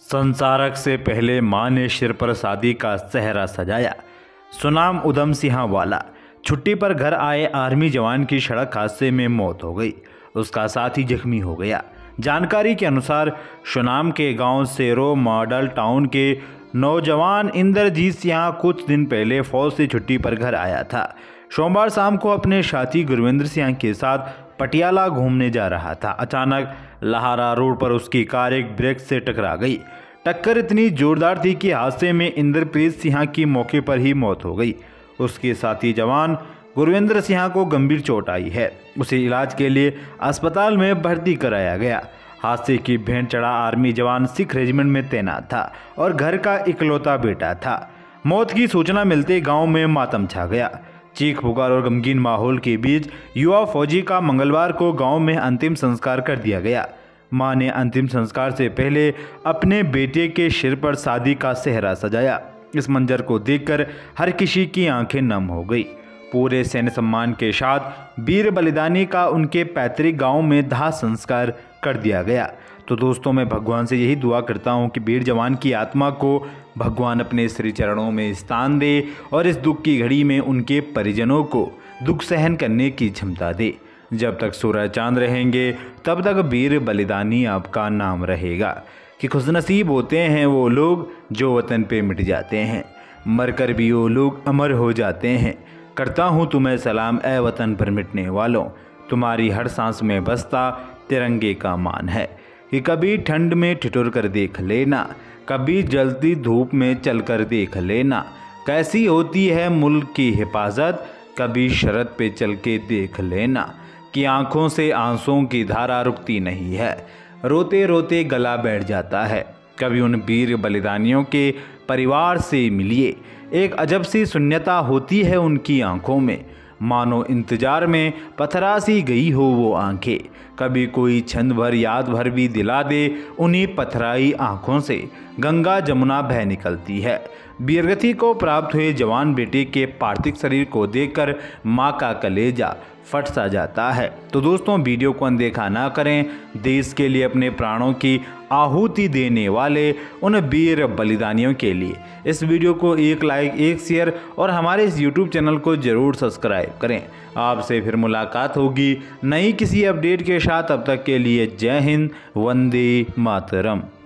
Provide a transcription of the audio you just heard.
संसारक से पहले माँ ने सिर पर शादी का सेहरा सजाया। सुनाम उधम सिंह वाला। छुट्टी पर घर आए आर्मी जवान की सड़क हादसे में मौत हो गई। उसका साथी जख्मी हो गया। जानकारी के अनुसार सुनाम के गांव सेरो मॉडल टाउन के नौजवान इंद्रजीत सिंह कुछ दिन पहले फौज से छुट्टी पर घर आया था। सोमवार शाम को अपने साथी गुरविंद्र सिंह के साथ पटियाला घूमने जा रहा था। अचानक लहारा रोड पर उसकी कार एक ब्रेक से टकरा गई। टक्कर इतनी जोरदार थी कि हादसे में इंद्रप्रीत सिंह की मौके पर ही मौत हो गई। उसके साथी जवान गुरविंद्र सिंह को गंभीर चोट आई है। उसे इलाज के लिए अस्पताल में भर्ती कराया गया। हादसे की भेंट चढ़ा आर्मी जवान सिख रेजिमेंट में तैनात था और घर का इकलौता बेटा था। मौत की सूचना मिलते गांव में मातम छा गया। चीख पुकार और गमगीन माहौल के बीच युवा फौजी का मंगलवार को गांव में अंतिम संस्कार कर दिया गया। मां ने अंतिम संस्कार से पहले अपने बेटे के सिर पर शादी का सेहरा सजाया। इस मंजर को देखकर हर किसी की आंखें नम हो गई। पूरे सैन्य सम्मान के साथ वीर बलिदानी का उनके पैतृक गांव में दाह संस्कार कर दिया गया। तो दोस्तों, मैं भगवान से यही दुआ करता हूं कि वीर जवान की आत्मा को भगवान अपने श्री चरणों में स्थान दे और इस दुख की घड़ी में उनके परिजनों को दुख सहन करने की क्षमता दे। जब तक सूरज चांद रहेंगे तब तक वीर बलिदानी आपका नाम रहेगा। कि खुशनसीब होते हैं वो लोग जो वतन पे मिट जाते हैं, मरकर भी वो लोग अमर हो जाते हैं। करता हूँ तुम्हें सलाम ए वतन पर मिटने वालों, तुम्हारी हर सांस में बसता तिरंगे का मान है। कि कभी ठंड में ठिठुर कर देख लेना, कभी जलती धूप में चल कर देख लेना, कैसी होती है मुल्क की हिफाजत, कभी शरत पे चल के देख लेना। कि आंखों से आंसुओं की धारा रुकती नहीं है, रोते रोते गला बैठ जाता है। कभी उन वीर बलिदानियों के परिवार से मिलिए, एक अजब सी शून्यता होती है उनकी आंखों में, मानो इंतजार में पथरा सी गई हो वो आंखें। कभी कोई छंद भर याद भर भी दिला दे, उन्हीं पथराई आंखों से गंगा जमुना बह निकलती है। वीरगति को प्राप्त हुए जवान बेटे के पार्थिव शरीर को देखकर माँ का कलेजा फट सा जाता है। तो दोस्तों, वीडियो को अनदेखा ना करें। देश के लिए अपने प्राणों की आहुति देने वाले उन वीर बलिदानियों के लिए इस वीडियो को एक लाइक, एक शेयर और हमारे इस यूट्यूब चैनल को ज़रूर सब्सक्राइब करें। आपसे फिर मुलाकात होगी नई किसी अपडेट के साथ। तब तक के लिए जय हिंद, वंदे मातरम।